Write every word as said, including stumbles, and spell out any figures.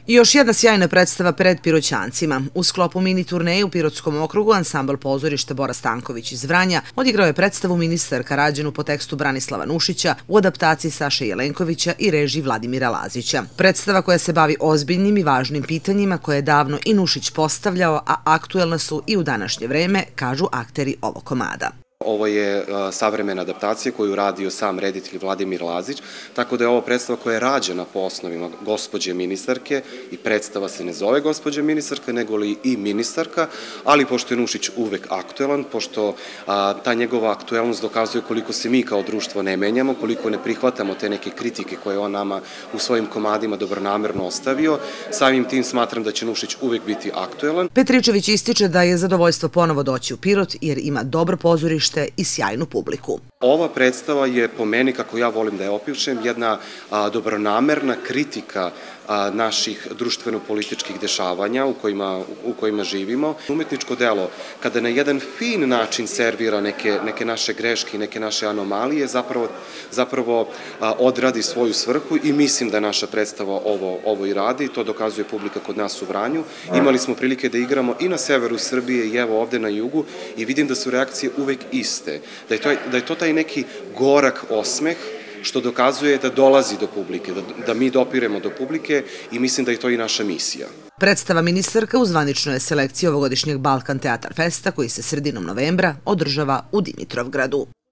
I još jedna sjajna predstava pred Piroćancima. U sklopu mini turneje u Pirotskom okrugu ansambl pozorišta Bora Stanković iz Vranja odigrao je predstavu Ministar rađenu po tekstu Branislava Nušića u adaptaciji Saše Jelenkovića i režiji Vladimira Lazića. Predstava koja se bavi ozbiljnim i važnim pitanjima koje je davno i Nušić postavljao, a aktuelna su i u današnje vreme, kažu akteri ovog komada. Ovo je savremena adaptacija koju radio sam reditelj Vladimir Lazić, tako da je ovo predstava koja je rađena po osnovima gospođe ministarke i predstava se ne zove gospođe ministarka, nego li i ministarka, ali pošto je Nušić uvek aktuelan, pošto ta njegova aktuelnost dokazuje koliko se mi kao društvo ne menjamo, koliko ne prihvatamo te neke kritike koje on nama u svojim komadima dobronamerno ostavio, samim tim smatram da će Nušić uvek biti aktuelan. Petričević ističe da je zadovoljstvo ponovo doći u Pirot jer ima dobro pozorište i sjajnu publiku. Ova predstava je po meni, kako ja volim da je opišem, jedna dobronamerna kritika naših društveno-političkih dešavanja u kojima, u kojima živimo. Umetničko delo, kada na jedan fin način servira neke, neke naše greške i neke naše anomalije, zapravo, zapravo odradi svoju svrhu i mislim da naša predstava ovo, ovo i radi. To dokazuje publika kod nas u Vranju. Imali smo prilike da igramo i na severu Srbije i evo ovde na jugu i vidim da su reakcije uvek iste. Da je to, da je to taj neki gorak osmeh što dokazuje da dolazi do publike, da, da mi dopiremo do publike i mislim da je to i naša misija. Predstava Ministarka u zvaničnoj je selekciji ovogodišnjeg Balkan Teatar Festa koji se sredinom novembra održava u Dimitrovgradu.